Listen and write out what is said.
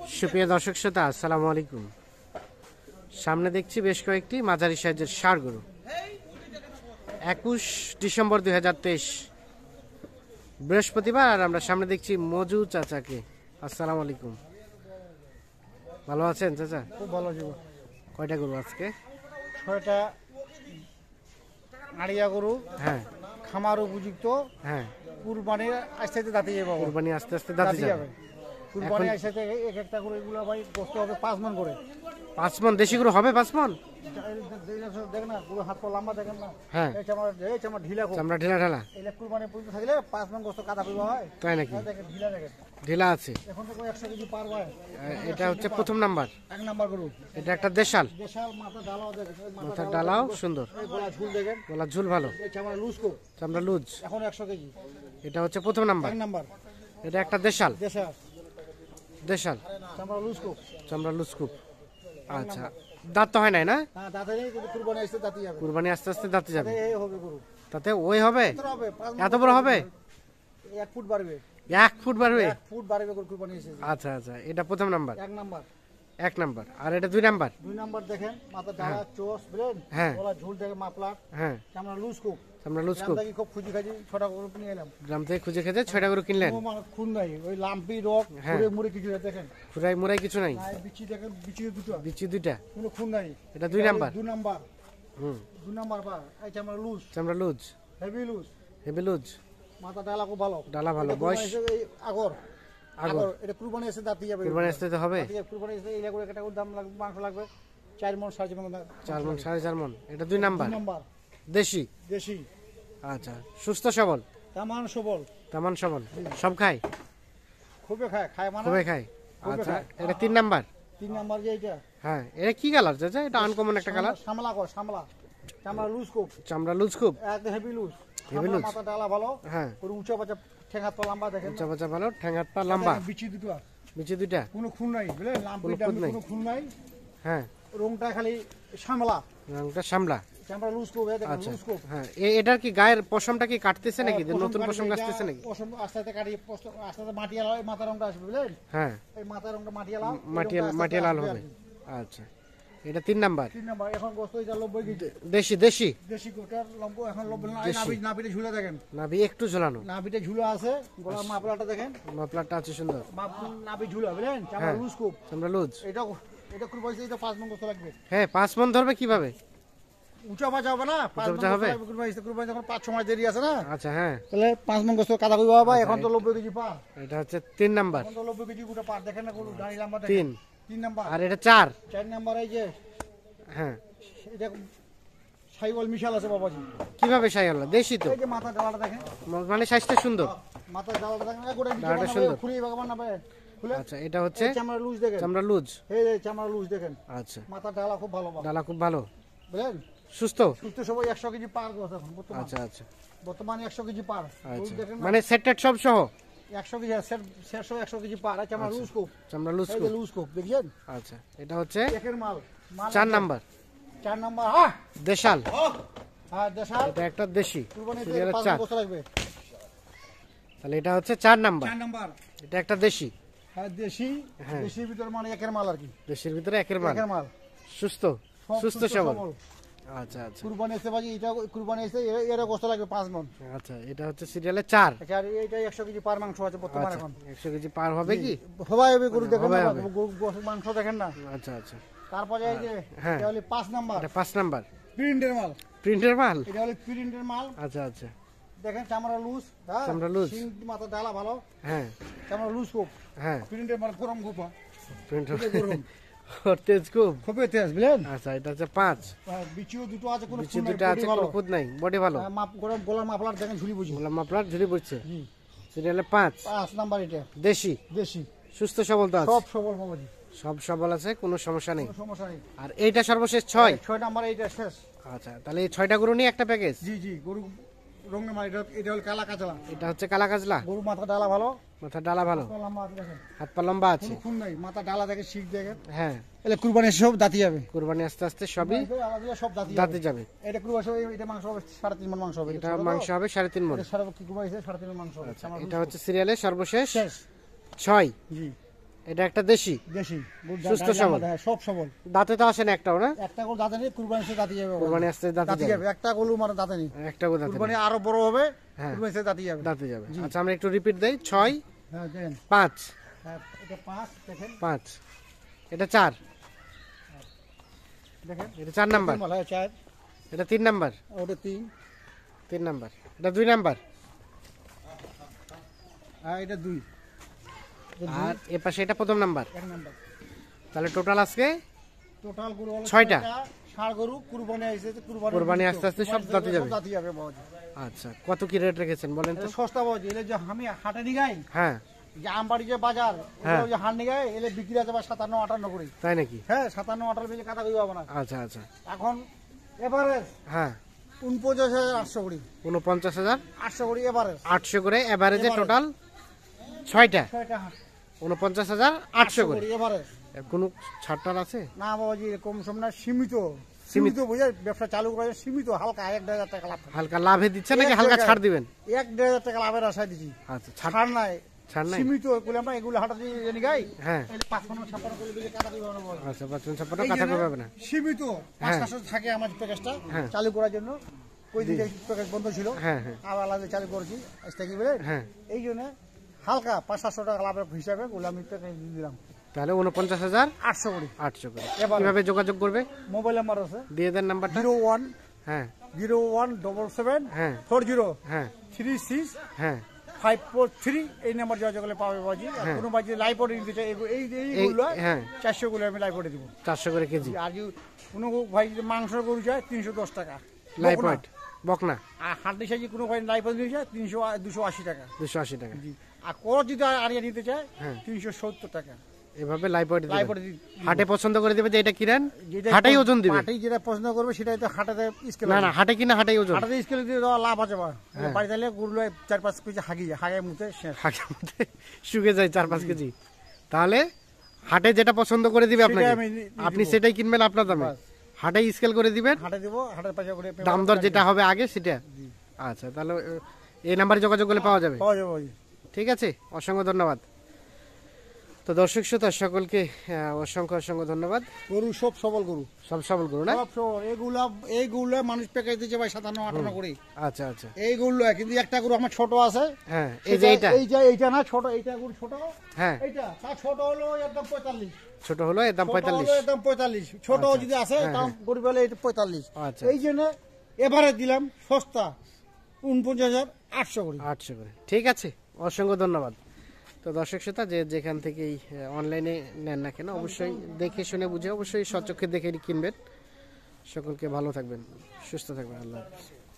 সুপ্রিয় দর্শক শ্রোতা, আসসালামু আলাইকুম। সামনে দেখছি বেশ কয়েকটি মাঝারি সাইজের ষাঁড় গরু। 21 ডিসেম্বর 2023 বৃহস্পতিবার। আর আমরা সামনে দেখছি মজু চাচাকে। আসসালামু আলাইকুম, ভালো আছেন চাচা? খুব ভালো জীবন। কয়টা গরু আজকে? 6টা আড়িয়া গরু। হ্যাঁ, খামার উপযুক্ত। হ্যাঁ, কুরবানির আস্তে আস্তে দাঁতে যাবে। কুরবানি আস্তে আস্তে দাঁতে যাবে। কুরবানি আস্তে আস্তে এক একটা করে এগুলো ভাই কষ্ট হবে 5 মণ করে। 5 মণ দেশি গরু হবে? 5 মণ? দেখ না পুরো হাত পা লম্বা দেখেন না। হ্যাঁ, এই চামড়া ঢিলা খুব। চামড়া ঢিলা ঢালা। এলে কুরবানি পর্যন্ত থাকলে 5 মণ কষ্ট কাটা পড়বে হয়। তাই নাকি? দেখেন ঢিলা দেখেন। ঢিলা আছে। এখন তো 100 কেজি পার হয়। এটা হচ্ছে প্রথম নাম্বার। 1 নাম্বার গরু। এটা একটা দেশাল। দেশাল মাথা ডালাও দেখেন। মাথার ডালাও সুন্দর। এই গলা ঝুল দেখেন। গলার ঝুল ভালো। এই চামড়া লুজ খুব। চামড়া লুজ। এখন 100 কেজি। এটা হচ্ছে প্রথম নাম্বার। 1 নাম্বার। এটা একটা দেশাল। দেশাল। দেশাল চামড়া লুজ খুব। চামড়া লুজ খুব। আচ্ছা, দাঁত তো হয় নাই না? হ্যাঁ, দাঁতে নেই কিন্তু কুরবানি আসতে দাঁতে যাবে। কুরবানি আস্তে আস্তে দাঁতে যাবে। এই হবে গরু। তাতে ওই হবে? হবে, এত বড় হবে? 1 ফুট বাড়বে। 1 ফুট বাড়বে? 1 ফুট বাড়বে গরু কুরবানি এসে। আচ্ছা আচ্ছা, এটা প্রথম নাম্বার। 1 নাম্বার। 1 নাম্বার। আর এটা 2 নাম্বার। 2 নাম্বার দেখেন মাথা ডালা চোস বুঝলেন। হ্যাঁ। গলা ঝুল দেখে মাপলার। হ্যাঁ, চামড়া লুজ খুব। চামড়া লুজ খুব। দাঁড়ি খুব খুঁজি খাজি 6টা গরু নিয়ে এলাম। গ্রাম থেকে খুঁজে খেতে 6টা গরু কিনলেন? কোনো মানে খুন নাই, ওই লাম্পি রক ঘুরে মুড়ে কিছু নাই দেখেন। খুরাই মুরাই কিছু নাই? নাই বিচি দেখেন, বিচি দুটো। বিচি 2টা। কোনো খুন নাই। এটা 2 নাম্বার। 2 নাম্বার। হুম, 2 নাম্বার পা এই চামড়া লুজ, চামড়া loose, heavy loose. Heavy loose. মাথা ডালা খুব ভালো। ডালা ভালো। এটা বয়স? কুরবানি এসে এই আগর। আগর। এটা কুরবানি এসে দাঁতে যাবে। কুরবানি আসতে তো হবে। কুরবানি এসে এই লাগবে একটা দাম লাগবে, মাংস লাগবে 4 মণ 4.5 মণ। 4 মণ 4.5 মণ। এটা 2 নাম্বার। 2 নাম্বার। দেশি। দেশি। আচ্ছা, সুস্থ সবল? তামান সবল। তামান সবল। সব খায়? খুবই খায়, খায় মানে খুবই খায়। খুবই আচ্ছা, খায়। এটা 3 নাম্বার। 3 নাম্বার যে এটা। হ্যাঁ, এটা কি কালার চাচা? এটা আনকমন একটা কালার। সামলা কর, সামলা। চামড়া লুজ খুব। চামড়া লুজ খুব। একদম হেভি লুজ। Heavy loose. মাথা ডালা ভালো। হ্যাঁ, পুরো উঁচা বাচ্চা ঠেঙ্গা তো লম্বা দেখেন। উঁচা বাচ্চা ভালো, ঠ্যাং হাত পা লম্বা। বিচি দুটো। বিচি 2টা। কোনো খুন নাই বুঝলে, লাম্পি কোনো খুন নাই। কোনো খুন নাই। হ্যাঁ, রংটা খালি সামলা। রংটা সামলা। চামড়া লুজ খুব, দেখেন আচ্ছা, লুজ খুব। হ্যাঁ, এটার কি গায়ের পশমটা কি কাটতেছে নাকি? নতুন পশম কাটতেছে নাকি? পশম আস্তে আস্তে কাটি, আস্তে আস্তে মাটি আলা, মাথা রংটা আসবে বুঝলেন। হ্যাঁ, এই মাথা রংটা মাটি আলা। মাটি লাল হবে। আচ্ছা, এটা 3 নাম্বার। 3 নাম্বার। এখন গোস্ত এটা 90 কেজি। দেশি। দেশি দেশি গোটার লম্বা এখন 90। নাভিতে ঝুলা দেখেন। নাভি একটু ঝোলানো। নাভিতে ঝুলা আছে। গলার মাপলাটা দেখেন। মাপলারটা আছে সুন্দর। নাভি ঝুলা বুঝলেন। চামড়া লুজ খুব। চামড়া লুজ। এটা খুব বয়সে এটা 5 মণ গোস্ত লাগবে। হ্যাঁ, 5 মণ ধরবে কিভাবে? উঁচা বাঁচা হবে না। 5 মণ হবে? কুরবানি যখন 5-6 মাস দেরি আছে না। আচ্ছা, হ্যাঁ, তাহলে 5 মণ গোস্ত কাটা কইবা বাবা। এখন তো 90 কেজি পার। এটা হচ্ছে 3 নাম্বার। এখন তো 90 কেজি গোটা পার দেখেন না, গরু দাঁড়ি লম্বা 3। দেখেন। 3 নাম্বার। আর এটা 4। 4 নাম্বার এই যে। হ্যাঁ, এটা সাইওয়াল মিশাল আছে বাবাজি। কিভাবে সাই হলো? দেশি তো, এই যে মাথা ডালাটা দেখেন। মানে সাইজটা সুন্দর। মাথা ডালাটা দেখেন, গোটা ডালাটা সুন্দর। খুলে বাগান না ভাই। খুলে। আচ্ছা, এটা হচ্ছে এই চামড়া লুজ দেখেন। চামড়া লুজ। এই যে চামড়া লুজ দেখেন। আচ্ছা, মাথা ডালা খুব ভালো বাবা। ডালা খুব ভালো। বুঝলেন? সুস্থ। সুস্থ সবাই 100 কেজি পার গোস্ত এখন বর্তমানে। আচ্ছা আচ্ছা বর্তমানে 100 কেজি পার। আচ্ছা, দেখেন না, মানে সেট টেট সব সহ 100 কেজি সেট 100 কেজি পার। আছে আমার লুজ খুব। চামড়া লুজ এই খুব। যে লুজ খুব দেখেন। আচ্ছা, এটা হচ্ছে একের মাল। 4 নাম্বার। 4 নাম্বার। হ্যাঁ, দেশাল। হ্যাঁ দেশাল। এটা একটা দেশি। কুরবানিতে সিরিয়ালের 5 4। গোস্ত লাগবে। তাহলে এটা হচ্ছে 4 নাম্বার। 4 নাম্বার। এটা একটা দেশি। হ্যাঁ দেশি। হ্যাঁ। দেশির ভিতর মানে একের মাল আর কি। দেশের ভিতরে একের মাল। একের মাল। সুস্থ। সব সুস্থ সবল। আচ্ছা আচ্ছা কুরবানি এসে বাজি এটা কুরবানি এসে এর গোস্ত লাগবে 5 মণ। আচ্ছা, এটা হচ্ছে সিরিয়ালে 4। আচ্ছা, আর এইটা 100 কেজি পার মাংস আছে বর্তমানে এখন। 100 কেজি পার হবে কি? সবাই হবে গরু দেখেন না, হবে। গোস্ত মাংস দেখেন না। আচ্ছা আচ্ছা, তারপরে এই যে হ্যাঁ। এটা হলো 5 নাম্বার। এটা 5 নাম্বার। প্রিন্টের মাল। প্রিন্টের মাল। এটা হলো প্রিন্টের মাল। আচ্ছা আচ্ছা, দেখেন চামড়া লুজ। হ্যাঁ, চামড়া লুজ। সিং মাথা ডালা ভালো। হ্যাঁ চামড়া লুজ খুব। হ্যাঁ, প্রিন্টের মাল গরম খুব। প্রিন্টার গরম তেজ খুব। খুবই তেজ বুঝলেন। আচ্ছা, এটা হচ্ছে 5। বিচিও দুটো আছে, কোনো বিচি 2টা আছে, কোনো খুদ নাই, বডি ভালো। মাপ গরম গলার মাপলার দেখেন ঝুলি বুঝি। বললাম আপনার ঝুড়ি পড়ছে। জি, সিরিয়ালে 5। 5 নাম্বার এটা। দেশি। দেশি। সুস্থ সবল তো আছে? সব সবল বাবাজি, সব সবল আছে, কোনো সমস্যা নেই। কোনো সমস্যা নেই। আর এইটা সর্বশেষ 6। 6 নাম্বার এইটা শেষ। আচ্ছা, তাহলে এই 6টা গরু নিয়ে একটা প্যাকেজ। জি জি, গরু রঙের মাল। এটা হলো কালা কাঁচলা। এটা হচ্ছে কালা কাজলা। গরু মাথা ডালা ভালো। মাথা ডালা ভালো, লম্বা আছে দেখেন। হাত পা লম্বা আছে। কোনো খুন নাই, মাথা ডালা দেখে শিখ দেখেন। হ্যাঁ, এলে কুরবানি সব দাঁতি যাবে। কুরবানি আস্তে আস্তে সবই আলাদা সব দাঁতি দাঁতে যাবে। এটা কুরবানি হবে, এটা মাংস হবে 3.5 মণ মাংস হবে। এটা মাংস হবে 3.5 মণ। এটা সারা কি কুরবানি 3.5 মণ মাংস হবে। এটা হচ্ছে সিরিয়ালে সর্বশেষ শেষ। 6। জি, এটা একটা দেশি দেশি সুস্থ সবল। সব সবল। দাঁতে তো আসে না একটাও না? একটা গরু দাঁতে নেই, কুরবানি সে দাঁতে যাবে। কুরবানি আসতে দাঁতে দাঁতে যাবে। যাবে, একটা গরু মানে দাঁতে নেই, একটা গো দাঁতে কুরবানি নেই। আরো বড় হবে, হ্যাঁ। কুরবানি সে দাঁতে যাবে। দাঁতে যাবে। আচ্ছা আমরা একটু রিপিট দেই। 6 হ্যাঁ দেখেন, 5 হ্যাঁ, এটা 5 দেখেন, 5, এটা 4, দেখেন এটা 4 নাম্বার, বলা হয় 4, এটা 3 নাম্বার, ওটা 3, 3 নাম্বার, এটা 2 নাম্বার, আর এটা 2, আর এ পাশে এটা প্রথম নাম্বার। 1 নাম্বার। তাহলে টোটাল আজকে টোটাল গরু হলো 6টা। ষাঁড় গরু কুরবানি আইছে, কুরবানি আস্তে আস্তে সব দাঁতে যাবে। দাঁতে যাবে বাবাজি। আচ্ছা কত কি রেট রেখেছেন বলেন তো? এটা সস্তা বাবাজি, এলে যে আমি হাটে নিয়ে যাই, হ্যাঁ যে আমবাড়ি যে বাজার, হ্যাঁ। ওই যে হাট নিয়ে যাই, এলে বিক্রি আছে 57-58 করে। তাই নাকি? হ্যাঁ 57-58 বেশি কাটা কই পাবো না। আচ্ছা আচ্ছা এখন এভারেজ হ্যাঁ 49,800 করে, 49,800 করে এভারেজ। করে এভারেজে টোটাল 6টা 6টা হাট 49,800 করে। এভারেজ। এর কোনো ছাড়টার আছে? না বাবাজি, এরকম সব না, সীমিত সীমিত। সীমিত বুঝে ব্যবসা চালু করে, সীমিত হালকা 1-1.5 টাকা লাভ থাকে। হালকা লাভে দিচ্ছে নাকি হালকা ছাড় দিবেন? 1-1.5 টাকা লাভের আশায় দিচ্ছি, আচ্ছা ছাড় ছাড় নাই, ছাড় নাই? সীমিত। এগুলো আমরা এগুলো হাটা দিয়ে জানি গাই, হ্যাঁ 55-56 করে দিলে কাটা কই পাবো না বাবাজি। আচ্ছা 55 এই কথা জন্য পাবে না। সীমিত হ্যাঁ। 500 থাকে আমার প্যাকেজটা হ্যাঁ। চালু করার জন্য। কই দিকে প্যাকেজ বন্ধ ছিল, হ্যাঁ হ্যাঁ আবার আলাদা চালু করেছি আজ থেকে বলে। হ্যাঁ এই জন্য হালকা 500-700 টাকা লাভের হিসাবে ওগুলো আমি প্যাকেজ দিয়ে দিলাম তাহলে 49,800 800 করে। করে। এবার কিভাবে যোগাযোগ করবে? মোবাইল নাম্বার আছে দিয়ে দেন নাম্বারটা। 01 হ্যাঁ 0177 হ্যাঁ 40 হ্যাঁ 36 হ্যাঁ 543। এই নাম্বার যোগাযোগ করলে পাবে বাজি। আর হ্যাঁ। কোনো বাজি লাইভ অর্ডার দিতে চাই, এইগুলো হ্যাঁ 400 গুলো আমি লাইভ অর্ডার দিব। 400 করে কেজি আর যদি কোনো ভাই যদি মাংস গরু চায় 310 টাকা লাইভ বকনা। ওয়েট বকনা আর হাড্ডি সাইজে কোনো ভাই লাইভ অর্ডার দিতে চায় 280 টাকা। 280 টাকা। জি। আর করো যদি আরিয়া নিতে চায় হ্যাঁ 370 টাকা এভাবে লাইভ ওয়েট লাইভ দিবেন। অর্ডার। হাটে পছন্দ করে দিবে যে এটা কিনেন, যেটা হাটেই ওজন দিবে। পাটি যেটা পছন্দ করবে সেটাই তো হাটাতে স্কেল। না না হাটে কিনা হাটেই ওজন। হাটাতে স্কেল দিয়ে দেওয়া লাভ আছে বা হ্যাঁ। বাড়ি তাহলে গরুলো 4-5 কেজি হাগে মুখে শেষ। হাটের মধ্যে শুকে যায় 4-5 কেজি। তাহলে হাটে যেটা পছন্দ করে দিবে আপনাকে, সেটাই আমি দিয়ে আপনি দিব। সেটাই কিনবেন আপনার দামে। বাস। হাটে স্কেল করে দিবেন, হাটে দিব, হাটের পয়সা করে দাম দর যেটা হবে আগে সেটা। আচ্ছা তাহলে এই নাম্বারে যোগাযোগ করলে পাওয়া যাবে। পাওয়া যাবে বাজি। ঠিক আছে, অসংখ্য ধন্যবাদ। তো দর্শক শ্রোতা সকলকে অসংখ্য অসংখ্য ধন্যবাদ। গরু সব সবল গরু, সব সবল করুন না? সব সবল। এইগুলা মানুষ প্যাকেজ দিচ্ছে ভাই 57-58 করে। আচ্ছা আচ্ছা এইগুলো কিন্তু একটা গরু আমার ছোট আছে। হ্যাঁ এই যে এইটা, এইটা না ছোট, এইটা গরু ছোট। হ্যাঁ এইটা তার ছোট হলো একদম 45। ছোট হলো এর দাম ছোট হলো 45। একদম 45। ছোট আচ্ছা, যদি আছে হ্যাঁ, দাম গরু বলে এটা 45। আচ্ছা। এই জন্য এবারে দিলাম সস্তা 49,800 করে। 800 করে। ঠিক আছে, অসংখ্য ধন্যবাদ। তো দর্শক শ্রোতা যে যেখান থেকেই অনলাইনে নেন না কেন অবশ্যই দেখে শুনে বুঝে অবশ্যই সচক্ষে দেখে কিনবেন। সকলকে ভালো থাকবেন, সুস্থ থাকবেন। আল্লাহ হাফেজ।